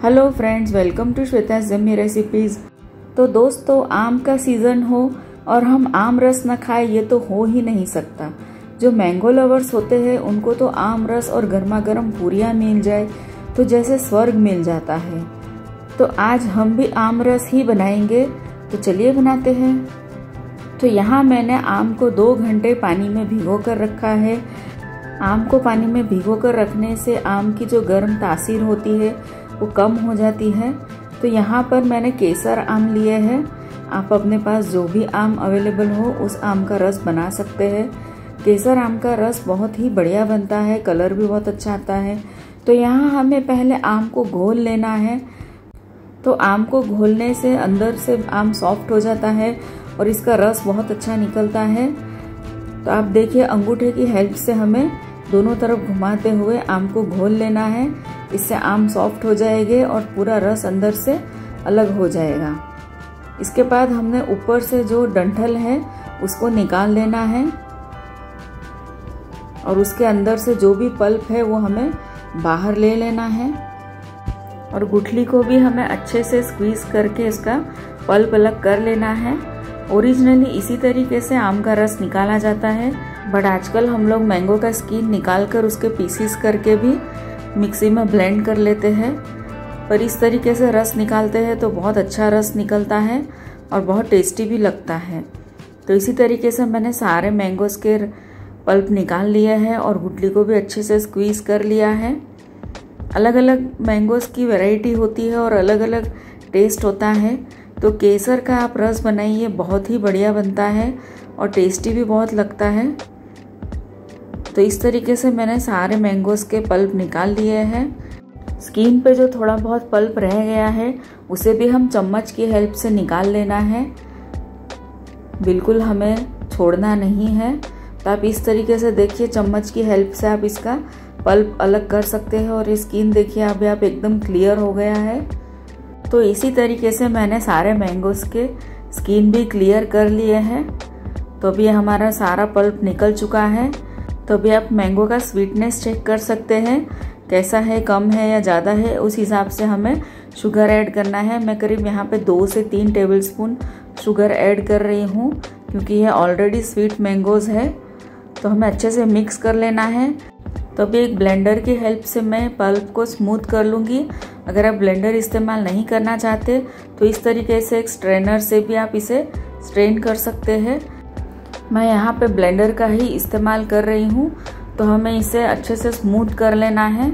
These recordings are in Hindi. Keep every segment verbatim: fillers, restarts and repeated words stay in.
Hello friends, welcome to Shweta yummy recipes. तो दोस्तों, आम का सीज़न हो और हम आम रस न खाएं ये तो हो ही नहीं सकता। जो मैंगो लवर्स होते हैं उनको तो आम रस और गर्मा गर्म पूरियाँ मिल जाए तो जैसे स्वर्ग मिल जाता है। तो आज हम भी आम रस ही बनाएंगे, तो चलिए बनाते हैं। तो यहाँ मैंने आम को दो घंटे पानी में भिगो कर रखा है। आम को पानी में भिगो कर रखने से आम की जो गर्म तासीर होती है वो कम हो जाती है। तो यहाँ पर मैंने केसर आम लिए हैं। आप अपने पास जो भी आम अवेलेबल हो उस आम का रस बना सकते हैं। केसर आम का रस बहुत ही बढ़िया बनता है, कलर भी बहुत अच्छा आता है। तो यहाँ हमें पहले आम को घोल लेना है। तो आम को घोलने से अंदर से आम सॉफ्ट हो जाता है और इसका रस बहुत अच्छा निकलता है। तो आप देखिए, अंगूठे की हेल्प से हमें दोनों तरफ घुमाते हुए आम को घोल लेना है। इससे आम सॉफ्ट हो जाएंगे और पूरा रस अंदर से अलग हो जाएगा। इसके बाद हमने ऊपर से जो डंठल है उसको निकाल लेना है और उसके अंदर से जो भी पल्प है वो हमें बाहर ले लेना है। और गुठली को भी हमें अच्छे से स्क्वीज करके इसका पल्प अलग कर लेना है। ओरिजिनली इसी तरीके से आम का रस निकाला जाता है, बट आजकल हम लोग मैंगो का स्किन निकाल कर उसके पीसीस करके भी मिक्सी में ब्लेंड कर लेते हैं। पर इस तरीके से रस निकालते हैं तो बहुत अच्छा रस निकलता है और बहुत टेस्टी भी लगता है। तो इसी तरीके से मैंने सारे मैंगोस के पल्प निकाल लिए हैं और गुठली को भी अच्छे से स्क्वीज़ कर लिया है। अलग अलग मैंगोस की वैरायटी होती है और अलग अलग टेस्ट होता है। तो केसर का आप रस बनाइए, बहुत ही बढ़िया बनता है और टेस्टी भी बहुत लगता है। तो इस तरीके से मैंने सारे मैंगोस के पल्प निकाल लिए हैं। स्किन पे जो थोड़ा बहुत पल्प रह गया है उसे भी हम चम्मच की हेल्प से निकाल लेना है, बिल्कुल हमें छोड़ना नहीं है। तो आप इस तरीके से देखिए, चम्मच की हेल्प से आप इसका पल्प अलग कर सकते हैं और ये स्किन देखिए अभी आप एकदम क्लियर हो गया है। तो इसी तरीके से मैंने सारे मैंगोस के स्किन भी क्लियर कर लिए हैं। तो अभी हमारा सारा पल्प निकल चुका है। तो अभी आप मैंगो का स्वीटनेस चेक कर सकते हैं, कैसा है, कम है या ज़्यादा है। उस हिसाब से हमें शुगर ऐड करना है। मैं करीब यहाँ पे दो से तीन टेबलस्पून शुगर ऐड कर रही हूँ क्योंकि ये ऑलरेडी स्वीट मैंगोज़ है। तो हमें अच्छे से मिक्स कर लेना है। तो अभी एक ब्लेंडर की हेल्प से मैं पल्प को स्मूथ कर लूँगी। अगर आप ब्लेंडर इस्तेमाल नहीं करना चाहते तो इस तरीके से एक स्ट्रेनर से भी आप इसे स्ट्रेन कर सकते हैं। मैं यहाँ पे ब्लेंडर का ही इस्तेमाल कर रही हूँ। तो हमें इसे अच्छे से स्मूथ कर लेना है।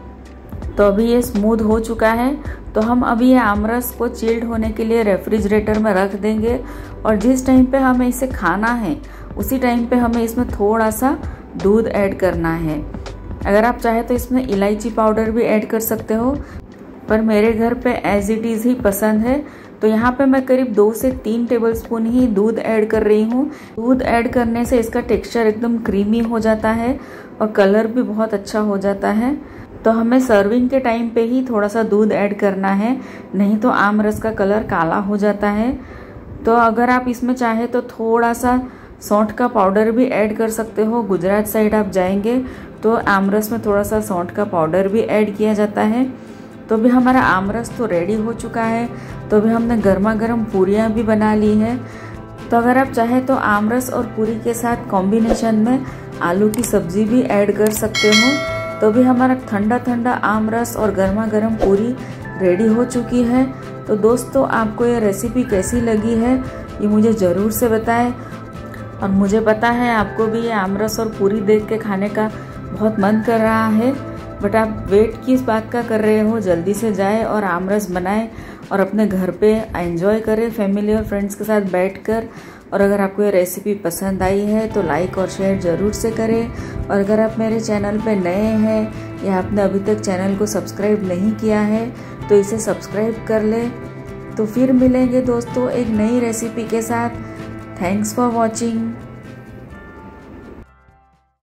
तो अभी ये स्मूथ हो चुका है। तो हम अभी ये आमरस को चिल्ड होने के लिए रेफ्रिजरेटर में रख देंगे और जिस टाइम पे हमें इसे खाना है उसी टाइम पे हमें इसमें थोड़ा सा दूध ऐड करना है। अगर आप चाहे तो इसमें इलायची पाउडर भी ऐड कर सकते हो, पर मेरे घर पे एज इट इज़ ही पसंद है। तो यहाँ पे मैं करीब दो से तीन टेबलस्पून ही दूध ऐड कर रही हूँ। दूध ऐड करने से इसका टेक्सचर एकदम क्रीमी हो जाता है और कलर भी बहुत अच्छा हो जाता है। तो हमें सर्विंग के टाइम पे ही थोड़ा सा दूध ऐड करना है, नहीं तो आम रस का कलर काला हो जाता है। तो अगर आप इसमें चाहे तो थोड़ा सा सौंठ का पाउडर भी ऐड कर सकते हो। गुजरात साइड आप जाएंगे तो आमरस में थोड़ा सा सौंठ का पाउडर भी ऐड किया जाता है। तो भी हमारा आमरस तो रेडी हो चुका है। तो भी हमने गर्मा गर्म पूरियाँ भी बना ली है। तो अगर आप चाहे तो आमरस और पूरी के साथ कॉम्बिनेशन में आलू की सब्जी भी ऐड कर सकते हो। तो भी हमारा ठंडा ठंडा आमरस और गर्मा गर्म पूरी रेडी हो चुकी है। तो दोस्तों, आपको ये रेसिपी कैसी लगी है ये मुझे ज़रूर से बताएं। और मुझे पता है आपको भी ये आमरस और पूरी देख के खाने का बहुत मन कर रहा है, बट आप वेट किस बात का कर रहे हो, जल्दी से जाए और आमरस बनाएं और अपने घर पे एंजॉय करें फैमिली और फ्रेंड्स के साथ बैठकर। और अगर आपको ये रेसिपी पसंद आई है तो लाइक और शेयर ज़रूर से करें। और अगर आप मेरे चैनल पे नए हैं या आपने अभी तक चैनल को सब्सक्राइब नहीं किया है तो इसे सब्सक्राइब कर लें। तो फिर मिलेंगे दोस्तों एक नई रेसिपी के साथ। Thanks for watching.